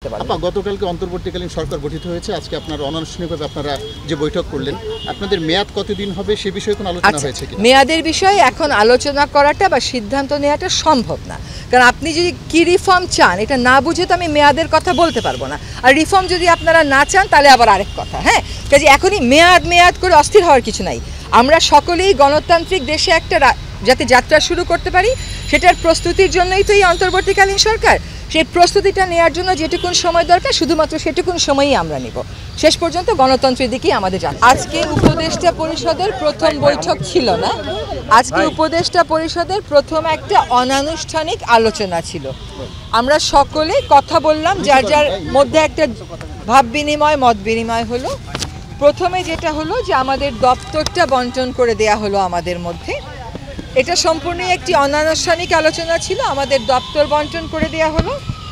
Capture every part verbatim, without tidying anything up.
করতে পারবে। গতকালকে অন্তর্বর্তীকালীন সরকার গঠিত হয়েছে, আজকে আপনারা অনানুষ্ঠানিকভাবে আপনারা যে বৈঠক করলেন, আপনাদের মেয়াদ কতদিন হবে সে বিষয়ে কোনো আলোচনা হয়েছে কি? মেয়াদের বিষয়ে এখন আলোচনা করাটা বা সিদ্ধান্ত নেওয়াটা সম্ভব না, কারণ আপনি যদি কি রিফর্ম চান এটা না বুঝে তো আমি মেয়াদের কথা বলতে পারবো না। আর রিফর্ম যদি আপনারা না চান তাহলে আবার আরেক কথা। হ্যাঁ, কাজে এখনই মেয়াদ মেয়াদ করে অস্থির হওয়ার কিছু নাই। আমরা সকলেই গণতান্ত্রিক দেশে একটা যাতে যাত্রা শুরু করতে পারি সেটার প্রস্তুতির জন্যই তো এই অন্তর্বর্তীকালীন সরকার। সেই প্রস্তুতিটা নেওয়ার জন্য যেটুকুন সময় দরকার শুধুমাত্র সেটুকুন সময়ই আমরা নেব। শেষ পর্যন্ত গণতন্ত্রের দিকেই আমাদের যাত্রা। আজকে উপদেষ্টা পরিষদের প্রথম বৈঠক ছিল না, আজকে উপদেষ্টা পরিষদের প্রথম একটা অনানুষ্ঠানিক আলোচনা ছিল। আমরা সকলে কথা বললাম, যার যার মধ্যে একটা ভাব বিনিময় মত বিনিময় হলো। প্রথমে যেটা হলো যে আমাদের দপ্তরটা বন্টন করে দেয়া হলো আমাদের মধ্যে। এটা সম্পূর্ণই একটি অনানুষ্ঠানিক আলোচনা ছিল। আমাদের দপ্তর বন্টন করে দেয়া হলো।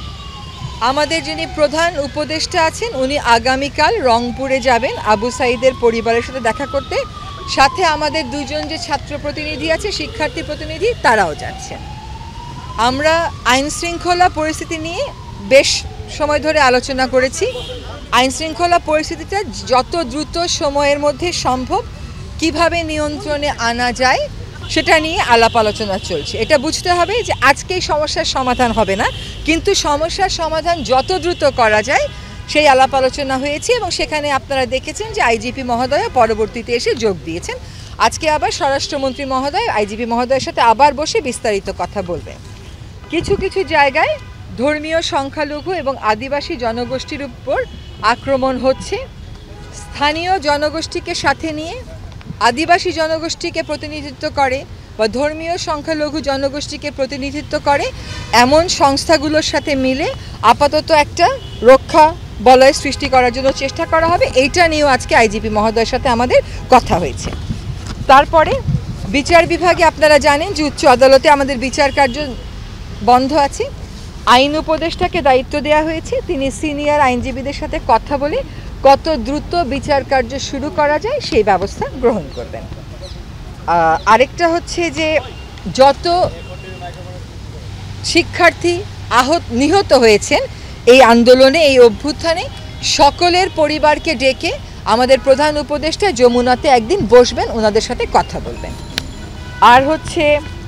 আমাদের যিনি প্রধান উপদেষ্টা আছেন উনি আগামীকাল রংপুরে যাবেন আবু সাইদের পরিবারের সাথে দেখা করতে, সাথে আমাদের দুজন যে ছাত্র প্রতিনিধি আছে, শিক্ষার্থী প্রতিনিধি, তারাও যাচ্ছেন। আমরা আইন শৃঙ্খলা পরিস্থিতি নিয়ে বেশ সময় ধরে আলোচনা করেছি। আইন শৃঙ্খলা পরিস্থিতিটা যত দ্রুত সময়ের মধ্যে সম্ভব কিভাবে নিয়ন্ত্রণে আনা যায় সেটা নিয়ে আলাপ আলোচনা চলছে। এটা বুঝতে হবে যে আজকেই সমস্যার সমাধান হবে না, কিন্তু সমস্যার সমাধান যত দ্রুত করা যায় সেই আলাপ আলোচনা হয়েছে। এবং সেখানে আপনারা দেখেছেন যে আইজিপি মহোদয় পরবর্তীতে এসে যোগ দিয়েছেন। আজকে আবার স্বরাষ্ট্রমন্ত্রী মহোদয় আইজিপি মহোদয়ের সাথে আবার বসে বিস্তারিত কথা বলবেন। কিছু কিছু জায়গায় ধর্মীয় সংখ্যালঘু এবং আদিবাসী জনগোষ্ঠীর উপর আক্রমণ হচ্ছে। স্থানীয় জনগোষ্ঠীকে সাথে নিয়ে আদিবাসী জনগোষ্ঠীকে প্রতিনিধিত্ব করে বা ধর্মীয় সংখ্যালঘু জনগোষ্ঠীকে প্রতিনিধিত্ব করে এমন সংস্থাগুলোর সাথে মিলে আপাতত একটা রক্ষা বলয় সৃষ্টি করার জন্য চেষ্টা করা হবে। এইটা নিয়েও আজকে আইজিপি মহোদয়ের সাথে আমাদের কথা হয়েছে। তারপরে বিচার বিভাগে আপনারা জানেন যে উচ্চ আদালতে আমাদের বিচার কার্য বন্ধ আছে। আইন উপদেষ্টাকে দায়িত্ব দেওয়া হয়েছে, তিনি সিনিয়র আইনজীবীদের সাথে কথা বলে কত দ্রুত বিচার কার্য শুরু করা যায় সেই ব্যবস্থা গ্রহণ করবেন। আরেকটা হচ্ছে যে যত শিক্ষার্থী আহত নিহত হয়েছেন এই আন্দোলনে, এই অভ্যুত্থানে, সকলের পরিবারকে ডেকে আমাদের প্রধান উপদেষ্টা যমুনাতে একদিন বসবেন, ওনাদের সাথে কথা বলবেন। আর হচ্ছে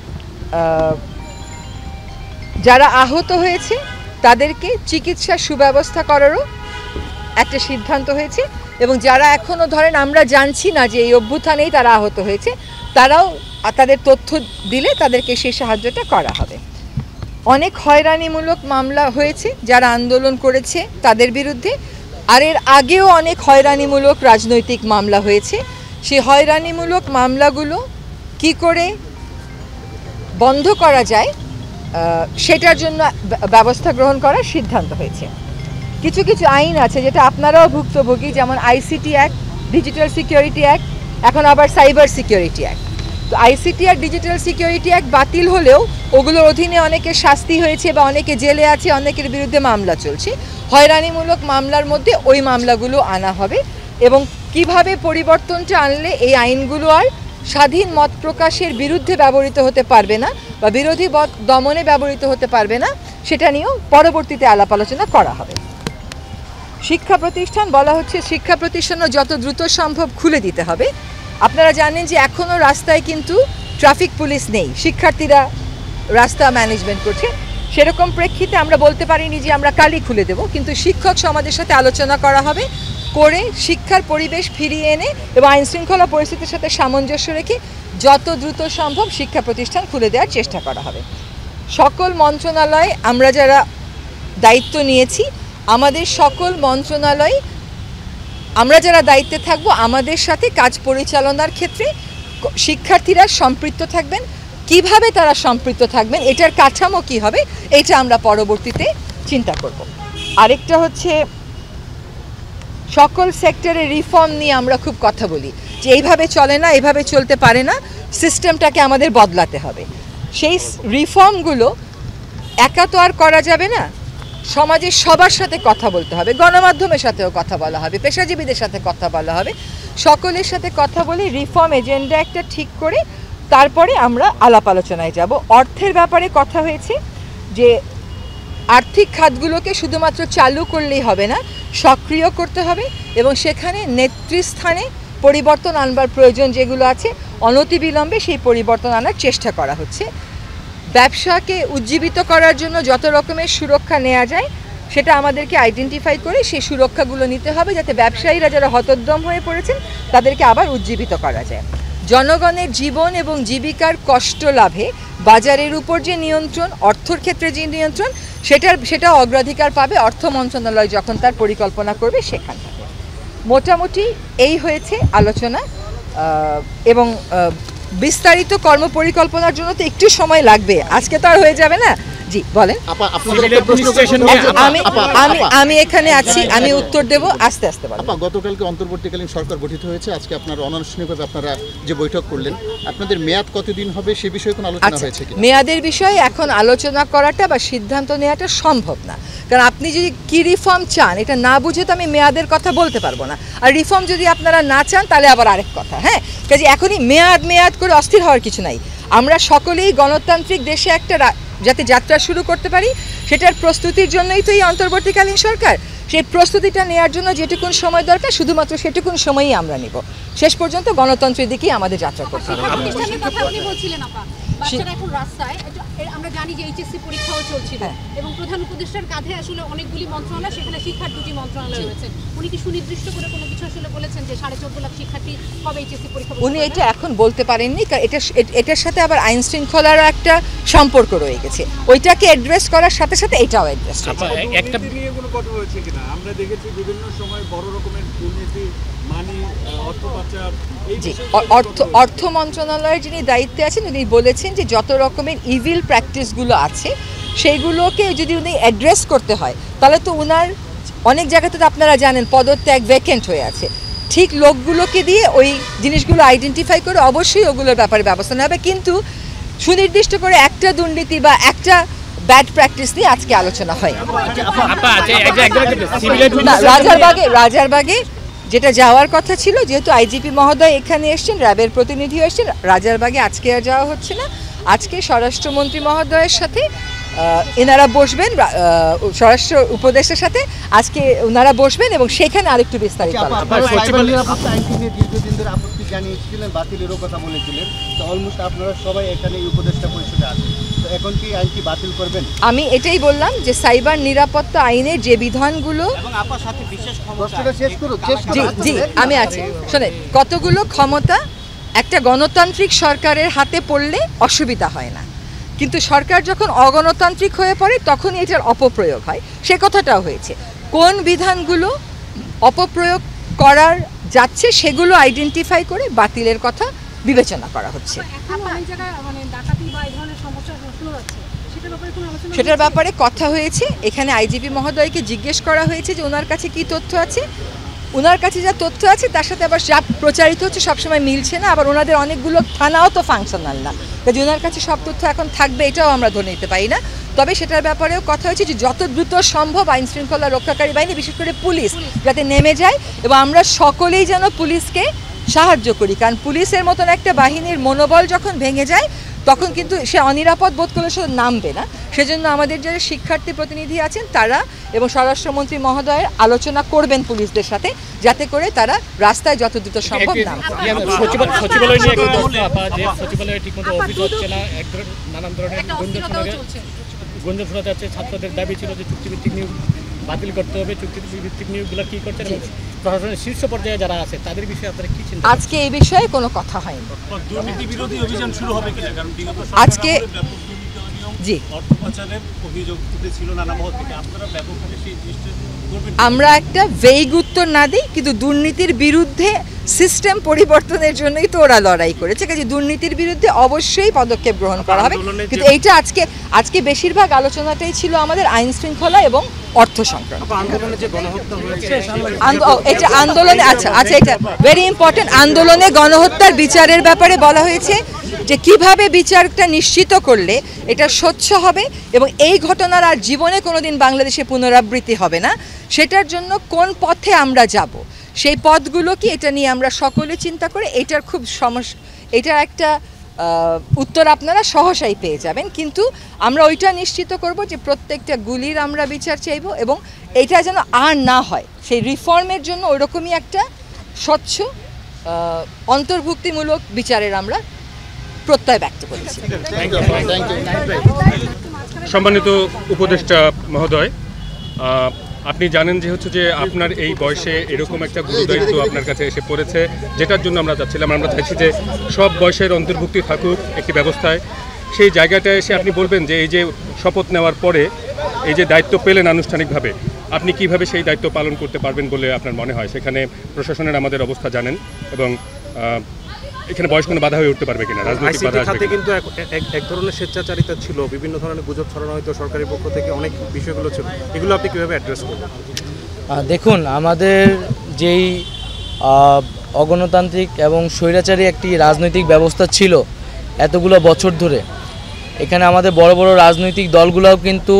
যারা আহত হয়েছে তাদেরকে চিকিৎসার সুব্যবস্থা করারও একটা সিদ্ধান্ত হয়েছে। এবং যারা এখনও ধরেন আমরা জানছি না যে এই অভ্যুত্থানেই তারা আহত হয়েছে, তারাও তাদের তথ্য দিলে তাদেরকে সেই সাহায্যটা করা হবে। অনেক হয়রানিমূলক মামলা হয়েছে যারা আন্দোলন করেছে তাদের বিরুদ্ধে, আর এর আগেও অনেক হয়রানিমূলক রাজনৈতিক মামলা হয়েছে। সেই হয়রানিমূলক মামলাগুলো কি করে বন্ধ করা যায় সেটার জন্য ব্যবস্থা গ্রহণ করার সিদ্ধান্ত হয়েছে। কিছু কিছু আইন আছে যেটা আপনারাও ভুক্তভোগী, যেমন ICT act, digital security act, এখন আবার সাইবার সিকিউরিটি অ্যাক্ট। তো আইসিটি আর ডিজিটাল সিকিউরিটি অ্যাক্ট বাতিল হলেও ওগুলোর অধীনে অনেকের শাস্তি হয়েছে বা অনেকে জেলে আছে, অনেকের বিরুদ্ধে মামলা চলছে। হয়রানিমূলক মামলার মধ্যে ওই মামলাগুলো আনা হবে। এবং কিভাবে পরিবর্তনটা আনলে এই আইনগুলো আর স্বাধীন মত প্রকাশের বিরুদ্ধে ব্যবহৃত হতে পারবে না বা বিরোধী মত দমনে ব্যবহৃত হতে পারবে না সেটা নিয়েও পরবর্তীতে আলাপ আলোচনা করা হবে। শিক্ষা প্রতিষ্ঠান বলা হচ্ছে, শিক্ষা প্রতিষ্ঠানও যত দ্রুত সম্ভব খুলে দিতে হবে। আপনারা জানেন যে এখনও রাস্তায় কিন্তু ট্রাফিক পুলিশ নেই, শিক্ষার্থীরা রাস্তা ম্যানেজমেন্ট করছে। সেরকম প্রেক্ষিতে আমরা বলতে পারিনি যে আমরা কালই খুলে দেব, কিন্তু শিক্ষক সমাজের সাথে আলোচনা করা হবে, করে শিক্ষার পরিবেশ ফিরিয়ে এনে এবং আইনশৃঙ্খলা পরিস্থিতির সাথে সামঞ্জস্য রেখে যত দ্রুত সম্ভব শিক্ষা প্রতিষ্ঠান খুলে দেওয়ার চেষ্টা করা হবে। সকল মন্ত্রণালয় আমরা যারা দায়িত্ব নিয়েছি, আমাদের সকল মন্ত্রণালয় আমরা যারা দায়িত্বে থাকব, আমাদের সাথে কাজ পরিচালনার ক্ষেত্রে শিক্ষার্থীরা সম্পৃক্ত থাকবেন। কিভাবে তারা সম্পৃক্ত থাকবেন, এটার কাঠামো কী হবে, এটা আমরা পরবর্তীতে চিন্তা করব। আরেকটা হচ্ছে সকল সেক্টরে রিফর্ম নিয়ে আমরা খুব কথা বলি যে এইভাবে চলে না, এইভাবে চলতে পারে না, সিস্টেমটাকে আমাদের বদলাতে হবে। সেই রিফর্মগুলো একা তো আর করা যাবে না, সমাজের সবার সাথে কথা বলতে হবে, গণমাধ্যমের সাথেও কথা বলা হবে, পেশাজীবীদের সাথে কথা বলা হবে, সকলের সাথে কথা বলে রিফর্ম এজেন্ডা একটা ঠিক করে তারপরে আমরা আলাপ আলোচনায় যাব। অর্থের ব্যাপারে কথা হয়েছে যে আর্থিক খাতগুলোকে শুধুমাত্র চালু করলেই হবে না, সক্রিয় করতে হবে এবং সেখানে নেতৃস্থানে পরিবর্তন আনবার প্রয়োজন যেগুলো আছে অনতিবিলম্বে সেই পরিবর্তন আনার চেষ্টা করা হচ্ছে। ব্যবসাকে উজ্জীবিত করার জন্য যত রকমের সুরক্ষা নেওয়া যায় সেটা আমাদেরকে আইডেন্টিফাই করে সেই সুরক্ষাগুলো নিতে হবে, যাতে ব্যবসায়ীরা যারা হতোদ্যম হয়ে পড়েছেন তাদেরকে আবার উজ্জীবিত করা যায়। জনগণের জীবন এবং জীবিকার কষ্ট লাভে বাজারের উপর যে নিয়ন্ত্রণ, অর্থর ক্ষেত্রে যে নিয়ন্ত্রণ, সেটার সেটা অগ্রাধিকার পাবে অর্থ মন্ত্রণালয় যখন তার পরিকল্পনা করবে সেখান থেকে। মোটামুটি এই হয়েছে আলোচনা এবং বিস্তারিত কর্মপরিকল্পনার জন্য তো একটু সময় লাগবে, আজকে তো আর হয়ে যাবে না। জি বলেন। আমি আমি আমি এখানে আছি, আমি উত্তর দেব আস্তে আস্তে। আপা, গতকালকে অন্তর্বর্তীকালীন সরকার গঠিত হয়েছে, আজকে আপনারা অনানুষ্ঠানিকভাবে আপনারা যে বৈঠক করলেন, আপনাদের মেয়াদ কতদিন হবে সে বিষয়ে কোনো আলোচনা হয়েছে কি? মেয়াদের বিষয়ে এখন আলোচনা করাটা বা সিদ্ধান্ত নেওয়াটা সম্ভব না, কারণ আপনি যদি কি রিফর্ম চান এটা না বুঝে তো আমি মেয়াদের কথা বলতে পারবো না। আর রিফর্ম যদি আপনারা না চান তাহলে আবার আরেক কথা। হ্যাঁ, কাজে এখনই মেয়াদ মেয়াদ করে অস্থির হওয়ার কিছু নাই। আমরা সকলেই গণতান্ত্রিক দেশে একটা যাতে যাত্রা শুরু করতে পারি সেটার প্রস্তুতির জন্যই তো এই অন্তর্বর্তীকালীন সরকার। সেই প্রস্তুতিটা নেওয়ার জন্য যেটুকুন সময় দরকার শুধুমাত্র সেটুকুন সময়ই আমরা নিব। শেষ পর্যন্ত গণতন্ত্রের দিকেই আমাদের যাত্রা করতে হবে। আমরা জানি যে এইচএসসি পরীক্ষাও চলছিল এবং প্রধান উপদেষ্টার কাঁধে আসলে অনেকগুলি মন্ত্রণালয়, সেখানে শিক্ষার দুটি মন্ত্রণালয় রয়েছে। উনি কি সুনির্দিষ্ট করে কোনো কিছু আসলে বলেছেন যে সাড়ে চোদ্দ লাখ শিক্ষার্থী কবে এইচএসসি পরীক্ষা? উনি এটা এখন বলতে পারেননি, কারণ এটা এটার সাথে আবার আইন শৃঙ্খলারও একটা সম্পর্ক রয়ে গেছে। ওইটাকে অ্যাড্রেস করার সাথে সাথে এটাও অ্যাড্রেস হয়েছে। একটা নিয়ে কোনো কথা হয়েছে কিনা? আমরা দেখেছি বিভিন্ন সময় বড় রকমের দুর্নীতি, মানি, অর্থ পাচার। জি, অর্থ অর্থ মন্ত্রণালয়ের যিনি দায়িত্বে আছেন উনি বলেছেন যে যত রকমের ইভিল প্র্যাকটিসগুলো আছে সেইগুলোকে যদি উনি অ্যাড্রেস করতে হয় তাহলে তো উনার অনেক জায়গাতে তো আপনারা জানেন পদত্যাগ ভ্যাকেন্ট হয়ে আছে, ঠিক লোকগুলোকে দিয়ে ওই জিনিসগুলো আইডেন্টিফাই করে অবশ্যই ওগুলোর ব্যাপারে ব্যবস্থা নেওয়া হবে। কিন্তু সুনির্দিষ্ট করে একটা দুর্নীতি বা একটা ব্যাড প্র্যাকটিস নিয়ে আজকে আলোচনা হয়। রাজারবাগে রাজারবাগে যেটা যাওয়ার কথা ছিল, যেহেতু আইজিপি মহোদয় এখানে এসছেন, র্যাবের প্রতিনিধিও এসছেন, রাজারবাগে আজকে আর যাওয়া হচ্ছে না। আজকে স্বরাষ্ট্রমন্ত্রী মহোদয়ের সাথে এনারা বসবেন, স্বরাষ্ট্র উপদেষ্টার সাথে আজকে ওনারা বসবেন এবং সেখানে আরেকটু বিস্তারিত জানিয়েছিলেন, বাতিলেরও কথা বলেছিলেন, তো অলমোস্ট আপনারা সবাই এখানে উপদেষ্টা পরিষদে আছেন, তো এখন কি আইন কি বাতিল করবেন? আমি এটাই বললাম যে সাইবার নিরাপত্তা আইনের যে বিধানগুলো, এবং আপনার সাথে বিশেষ ক্ষমতা শেষ করুন। জি জি আমি আছি। শোনেন, কতগুলো ক্ষমতা একটা গণতান্ত্রিক সরকারের হাতে পড়লে অসুবিধা হয় না, কিন্তু সরকার যখন অগণতান্ত্রিক হয়ে পড়ে তখন এটার অপপ্রয়োগ হয়। সে কথাটাও হয়েছে। কোন বিধানগুলো অপপ্রয়োগ করার যাচ্ছে সেগুলো আইডেন্টিফাই করে বাতিলের কথা বিবেচনা করা হচ্ছে। সেটার ব্যাপারে কথা হয়েছে, এখানে আইজিপি মহোদয়কে জিজ্ঞেস করা হয়েছে যে ওনার কাছে কি তথ্য আছে। ওনার কাছে যা তথ্য আছে তার সাথে আবার যা প্রচারিত হচ্ছে সবসময় মিলছে না, আবার ওনাদের অনেকগুলো থানাও তো ফাংশনাল না, কাজে ওনার কাছে সব তথ্য এখন থাকবে এটাও আমরা ধরে নিতে পারি না। তবে সেটার ব্যাপারেও কথা হয়েছে যে যত দ্রুত সম্ভব আইন শৃঙ্খলা রক্ষাকারী বাহিনী, বিশেষ করে পুলিশ, যাতে নেমে যায় এবং আমরা সকলেই যেন পুলিশকে সাহায্য করি, কারণ পুলিশের মতন একটা বাহিনীর মনোবল যখন ভেঙে যায় তখন কিন্তু সে অনিরাপদ বোধ করলে শুধু নামবে না। সেজন্য আমাদের যারা শিক্ষার্থী প্রতিনিধি আছেন তারা এবং স্বরাষ্ট্রমন্ত্রী মহোদয়ের আলোচনা করবেন পুলিশদের সাথে, যাতে করে তারা রাস্তায় যত দ্রুত সম্ভব নাম। গুঞ্জন শোনা যাচ্ছে, ছাত্রদের দাবি ছিল যে চুক্তিভিত্তিক নিয়োগ বাতিল করতে হবে, চুক্তিভিত্তিক নিয়োগগুলো কী করছেন এবং প্রশাসনের শীর্ষ পর্যায়ে যারা আছে তাদের বিষয়ে আপনারা কী চিন্তা? আজকে এই বিষয়ে কোনো কথা হয়নি। দুর্নীতি বিরোধী অভিযান শুরু হবে কিনা? কারণ আজকে জি আমরা একটা ভেগ উত্তর না দিই, কিন্তু দুর্নীতির বিরুদ্ধে সিস্টেম পরিবর্তনের জন্যই তো ওরা লড়াই করেছে, কাজে দুর্নীতির বিরুদ্ধে অবশ্যই পদক্ষেপ গ্রহণ করা হবে। কিন্তু এইটা আজকে আজকে বেশিরভাগ আলোচনাটাই ছিল আমাদের আইন শৃঙ্খলা এবং অর্থ সংক্রান্ত। এটা আন্দোলনে আচ্ছা আচ্ছা এটা ভেরি ইম্পর্টেন্ট। আন্দোলনে গণহত্যার বিচারের ব্যাপারে বলা হয়েছে যে কিভাবে বিচারটা নিশ্চিত করলে এটা স্বচ্ছ হবে এবং এই ঘটনার আর জীবনে কোনোদিন বাংলাদেশে পুনরাবৃত্তি হবে না, সেটার জন্য কোন পথে আমরা যাব, সেই পথগুলো কি, এটা নিয়ে আমরা সকলে চিন্তা করে এটার খুব সমস্যা, এটার একটা উত্তর আপনারা সহসাই পেয়ে যাবেন। কিন্তু আমরা ওইটা নিশ্চিত করব যে প্রত্যেকটা গুলির আমরা বিচার চাইব এবং এটা যেন আর না হয়, সেই রিফর্মের জন্য ওইরকমই একটা স্বচ্ছ অন্তর্ভুক্তিমূলক বিচারের আমরা প্রত্যয় ব্যক্ত করেছি। থ্যাংক ইউ থ্যাংক ইউ সম্মানিত উপদেষ্টা মহোদয়, আপনি জানেন যে হচ্ছে যে আপনার এই বয়সে এরকম একটা গুরুদায়িত্ব আপনার কাছে এসে পড়েছে, যেটার জন্য আমরা চাচ্ছিলাম, আমরা চাইছি যে সব বয়সের অন্তর্ভুক্তি থাকুক একটি ব্যবস্থায়। সেই জায়গাটায় এসে আপনি বলবেন যে এই যে শপথ নেওয়ার পরে এই যে দায়িত্ব পেলেন আনুষ্ঠানিকভাবে, আপনি কিভাবে সেই দায়িত্ব পালন করতে পারবেন বলে আপনার মনে হয়? সেখানে প্রশাসনের আমাদের অবস্থা জানেন এবং এখানে বয়স কোনো বাধা হয়ে উঠতে পারবে কিনা, রাজনৈতিক বাধা আসবে কিনা? কিন্তু এক ধরনের স্বেচ্ছাচারিতা ছিল, বিভিন্ন ধরনের গুজব ছড়ানো হয়তো সরকারি পক্ষ থেকে, অনেক বিষয়গুলো ছিল, এগুলো আপনি কীভাবে অ্যাড্রেস করবেন? দেখুন, আমাদের যেই অগণতান্ত্রিক এবং স্বৈরাচারী একটি রাজনৈতিক ব্যবস্থা ছিল এতগুলো বছর ধরে, এখানে আমাদের বড় বড় রাজনৈতিক দলগুলোও কিন্তু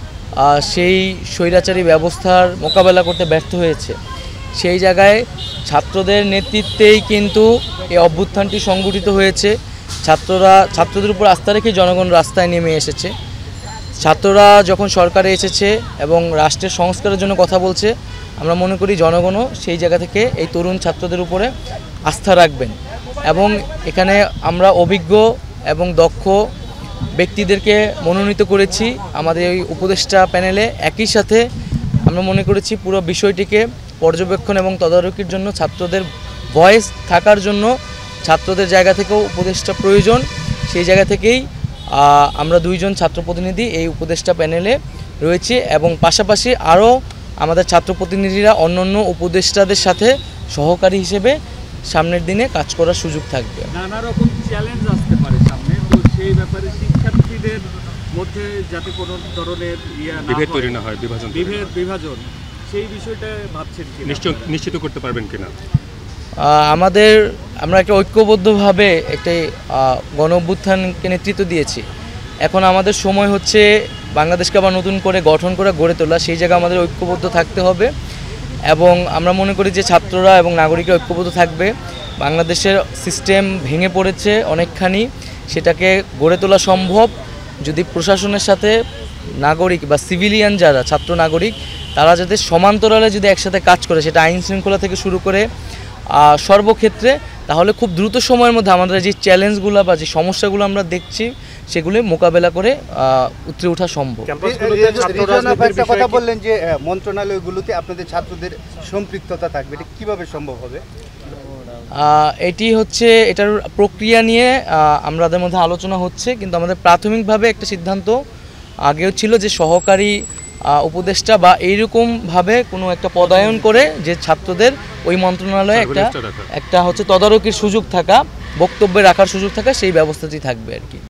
সেই স্বৈরাচারী ব্যবস্থার মোকাবেলা করতে ব্যর্থ হয়েছে। সেই জায়গায় ছাত্রদের নেতৃত্বেই কিন্তু এই অভ্যুত্থানটি সংগঠিত হয়েছে। ছাত্ররা ছাত্রদের উপর আস্থা রেখে জনগণ রাস্তায় নেমে এসেছে। ছাত্ররা যখন সরকারে এসেছে এবং রাষ্ট্রের সংস্কারের জন্য কথা বলছে, আমরা মনে করি জনগণও সেই জায়গা থেকে এই তরুণ ছাত্রদের উপরে আস্থা রাখবেন এবং এখানে আমরা অভিজ্ঞ এবং দক্ষ ব্যক্তিদেরকে মনোনীত করেছি আমাদের এই উপদেষ্টা প্যানেলে। একই সাথে আমরা মনে করেছি পুরো বিষয়টিকে পর্যবেক্ষণ এবং তদারকির জন্য ছাত্রদের ভয়েস থাকার জন্য ছাত্রদের জায়গা থেকেও উপদেষ্টা প্রয়োজন। সেই জায়গা থেকেই আমরা দুইজন ছাত্র প্রতিনিধি এই উপদেষ্টা প্যানেলে রয়েছে এবং পাশাপাশি আরও আমাদের ছাত্র প্রতিনিধিরা অন্য অন্য উপদেষ্টাদের সাথে সহকারী হিসেবে সামনের দিনে কাজ করার সুযোগ থাকবে। নানা রকম চ্যালেঞ্জ আসতে পারে সামনে, তো সেই ব্যাপারে শিক্ষার্থীদের মধ্যে যাতে কোনো ধরনের ইয়া বিভেদ তৈরি না হয়, বিভাজন বিভেদ বিভাজন সেই বিষয়টা ভাবছেন কি নিশ্চয় নিশ্চিত করতে পারবেন কিনা? আমাদের আমরা একটা ঐক্যবদ্ধভাবে একটি গণ অভ্যুত্থানকে নেতৃত্ব দিয়েছি। এখন আমাদের সময় হচ্ছে বাংলাদেশকে আবার নতুন করে গঠন করে গড়ে তোলা। সেই জায়গায় আমাদের ঐক্যবদ্ধ থাকতে হবে এবং আমরা মনে করি যে ছাত্ররা এবং নাগরিকরা ঐক্যবদ্ধ থাকবে। বাংলাদেশের সিস্টেম ভেঙে পড়েছে অনেকখানি, সেটাকে গড়ে তোলা সম্ভব যদি প্রশাসনের সাথে নাগরিক বা সিভিলিয়ান যারা ছাত্র নাগরিক তারা যাতে সমান্তরালে যদি একসাথে কাজ করে, সেটা আইন শৃঙ্খলা থেকে শুরু করে সর্বক্ষেত্রে, তাহলে খুব দ্রুত সময়ের মধ্যে আমাদের যে চ্যালেঞ্জগুলো বা যে সমস্যাগুলো আমরা দেখছি সেগুলি মোকাবেলা করে উতরে ওঠা সম্ভব। একটা কথা বললেন যে মন্ত্রণালয়গুলোতে আপনাদের ছাত্রদের সম্পৃক্ততা থাকবে, এটা কীভাবে সম্ভব হবে? এটি হচ্ছে এটার প্রক্রিয়া নিয়ে আমাদের মধ্যে আলোচনা হচ্ছে, কিন্তু আমাদের প্রাথমিকভাবে একটা সিদ্ধান্ত আগেও ছিল যে সহকারী উপদেষ্টা বা এইরকমভাবে কোনো একটা পদায়ন করে যে ছাত্রদের ওই মন্ত্রণালয়ে একটা একটা হচ্ছে তদারকির সুযোগ থাকা, বক্তব্যে রাখার সুযোগ থাকা, সেই ব্যবস্থাটি থাকবে আর কি।